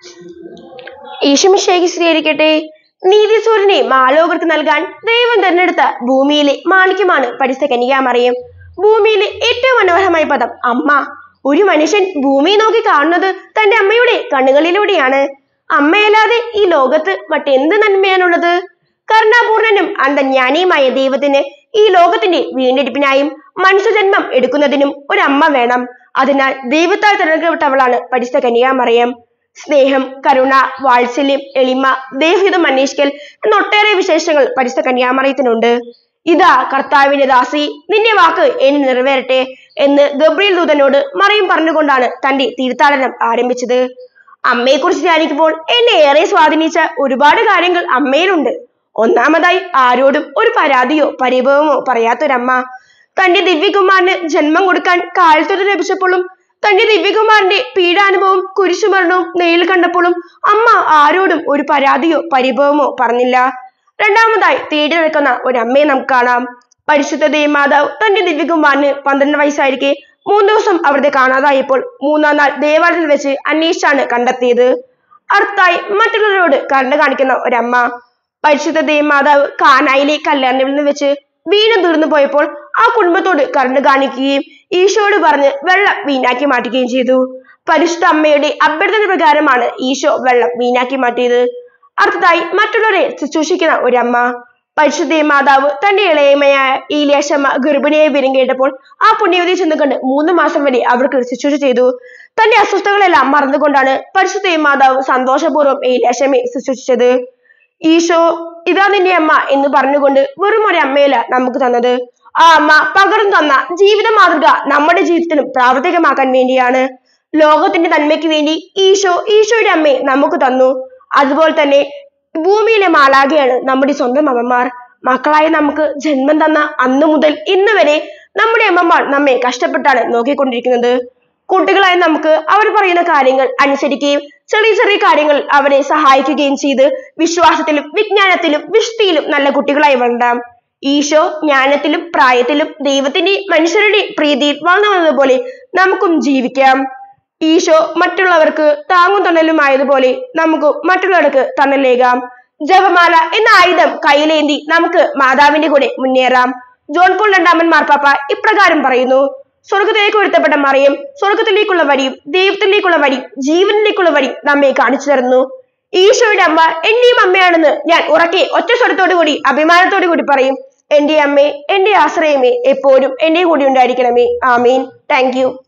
ഈശോമിശിഹായ്ക്ക് സ്തുതിയായിരിക്കട്ടെ. നീതിസൂര്യനെ മാലോകർക്ക് നൽകാൻ ദൈവം തിരഞ്ഞെടുത്ത ഭൂമിയിലെ മാണിക്യമാണ് പരിശുദ്ധ കന്യകാമറിയം. ഭൂമിയിലെ ഏറ്റവും മനോഹരമായ പദം അമ്മ. ഒരു മനുഷ്യൻ ഭൂമിയെ നോക്കി കാണുന്നത് തന്റെ അമ്മയുടെ കണ്ണുകളിലൂടെയാണ്. അമ്മയല്ലാതെ ഈ ലോകത്ത് മറ്റെന്ത് നന്മയാണുള്ളത്? കരുണാപൂർണനും അന്തജ്ഞാനിയുമായ ദൈവത്തിന് ഈ ലോകത്തിന്റെ വീണ്ടെടുപ്പിനായും മനുഷ്യജന്മം എടുക്കുന്നതിനും ഒരമ്മ വേണം. അതിനാൽ ദൈവത്താൽ തിരഞ്ഞെടുക്കപ്പെട്ടവളാണ് പരിശുദ്ധ കന്യകാമറിയം. സ്നേഹം, കരുണ, വാത്സല്യം, എളിമ, ദൈവഹിതം അന്വേഷിക്കൽ എന്നൊട്ടേറെ വിശേഷങ്ങൾ പരിശുദ്ധ കന്യകാമറിയത്തിനുണ്ട്. ഇതാ കർത്താവിന്റെ ദാസി, നിന്റെ വാക്ക് എന്നിൽ നിറവേറട്ടെ എന്ന് ഗബ്രിയേൽ ദൂതനോട് മറിയം പറഞ്ഞുകൊണ്ടാണ് തന്റെ തീർത്ഥാടനം ആരംഭിച്ചത്. അമ്മയെക്കുറിച്ച് ധ്യാനിക്കുമ്പോൾ എന്നെ ഏറെ സ്വാധീനിച്ച ഒരുപാട് കാര്യങ്ങൾ അമ്മയിലുണ്ട്. ഒന്നാമതായി, ആരോടും ഒരു പരാതിയോ പരിഭവമോ പറയാത്തൊരമ്മ. തന്റെ ദിവ്യകുമാരന് ജന്മം കൊടുക്കാൻ കാലത്തൊരു ലഭിച്ചപ്പോഴും തന്റെ ദിവ്യകുമാരന്റെ പീഡാനുഭവവും കുരിശുമരണവും നേരിൽ കണ്ടപ്പോഴും അമ്മ ആരോടും ഒരു പരാതിയോ പരിഭവമോ പറഞ്ഞില്ല. രണ്ടാമതായി, തേടി നടക്കുന്ന ഒരമ്മയെ നമുക്ക് കാണാം. പരിശുദ്ധ ദേവമാതാവ് തന്റെ ദിവ്യകുമാരന് 12 വയസ്സായിരിക്കെ 3 ദിവസം അവിടുത്തെ കാണാതായപ്പോൾ 3-ാം നാൾ ദേവാലയത്തിൽ വെച്ച് അന്വേഷിച്ചാണ് കണ്ടെത്തിയത്. അടുത്തായി, മറ്റുള്ളവരോട് കരുണ കാണിക്കുന്ന ഒരമ്മ. പരിശുദ്ധ ദേവമാതാവ് കാനായിലെ കല്യാണത്തിൽ നിന്ന് വെച്ച് വീണ്ടും തീർന്നു പോയപ്പോൾ ആ കുടുംബത്തോട് കരുണ കാണിക്കുകയും ഈശോയോട് പറഞ്ഞ് വെള്ളം വീഞ്ഞാക്കി മാറ്റുകയും ചെയ്തു. പരിശുദ്ധ അമ്മയുടെ അഭ്യർത്ഥന പ്രകാരമാണ് ഈശോ വെള്ളം വീഞ്ഞാക്കി മാറ്റിയത്. അടുത്തതായി, മറ്റുള്ളവരെ ശുശ്രൂഷിക്കുന്ന ഒരമ്മ. പരിശുദ്ധ മാതാവ് തന്റെ ഇളയമയായ ഈലിയാശമ്മ ഗർഭിണിയായി വരും കേട്ടപ്പോൾ ആ പുണ്യവതിയെ ചെന്ന് കണ്ട് 3 മാസം വരെ അവർക്ക് ശുശ്രൂഷ ചെയ്തു. തന്റെ അസ്വസ്ഥതകളെല്ലാം മറന്നുകൊണ്ടാണ് പരിശുദ്ധ മാതാവ് സന്തോഷപൂർവ്വം ഏലിയാശമ്മയെ ശുശ്രൂഷിച്ചത്. ഈശോ ഇതാ നിന്റെ അമ്മ എന്ന് പറഞ്ഞുകൊണ്ട് വെറും ഒരു അമ്മയല്ല നമുക്ക് തന്നത്. ആ അമ്മ പകർന്നു തന്ന ജീവിത മാതൃക നമ്മുടെ ജീവിതത്തിലും പ്രാവർത്തികമാക്കാൻ വേണ്ടിയാണ്. ലോകത്തിന്റെ നന്മയ്ക്ക് വേണ്ടി ഈശോയുടെ അമ്മയെ നമുക്ക് തന്നു. അതുപോലെ തന്നെ ഭൂമിയിലെ മാലാഖയാണ് നമ്മുടെ സ്വന്തം അമ്മമാർ. മക്കളായ നമുക്ക് ജന്മം തന്ന അന്നു മുതൽ ഇന്ന് വരെ നമ്മുടെ അമ്മമാർ നമ്മെ കഷ്ടപ്പെട്ടാണ് നോക്കിക്കൊണ്ടിരിക്കുന്നത്. കുട്ടികളായ നമുക്ക് അവർ പറയുന്ന കാര്യങ്ങൾ അനുസരിക്കുകയും ചെറിയ ചെറിയ കാര്യങ്ങൾ അവരെ സഹായിക്കുകയും ചെയ്ത് വിശ്വാസത്തിലും വിജ്ഞാനത്തിലും വിശുദ്ധിയിലും നല്ല കുട്ടികളായി വളരാം. ഈശോ ജ്ഞാനത്തിലും പ്രായത്തിലും ദൈവത്തിന്റെയും മനുഷ്യരുടെയും പ്രീതിയിൽ വളർന്നു വന്നതുപോലെ നമുക്കും ജീവിക്കാം. ഈശോ മറ്റുള്ളവർക്ക് താങ്ങും തണലുമായതുപോലെ നമുക്ക് മറ്റുള്ളവർക്ക് തണലേകാം. ജപമാല എന്ന ആയുധം കയ്യിലേന്തി നമുക്ക് മാതാവിന്റെ കൂടെ മുന്നേറാം. ജോൺ പോൾ 2 മാർപ്പാപ്പ ഇപ്രകാരം പറയുന്നു: സ്വർഗത്തിലേക്ക് ഉയർത്തപ്പെട്ട മറിയം സ്വർഗത്തിലേക്കുള്ള വഴിയും ദൈവത്തിലേക്കുള്ള വഴിയും ജീവനിലേക്കുള്ള വഴി നമ്മെ കാണിച്ചു തരുന്നു. ഈശോയുടെ അമ്മ എന്റെയും അമ്മയാണെന്ന് ഞാൻ ഉറക്കെ ഒറ്റ സ്വരത്തോടു കൂടി അഭിമാനത്തോടു കൂടി പറയും. എന്റെ അമ്മേ, എന്റെ ആശ്രയമേ, എപ്പോഴും എന്റെ കൂടി ഉണ്ടായിരിക്കണമേ. ആമീൻ. Thank you.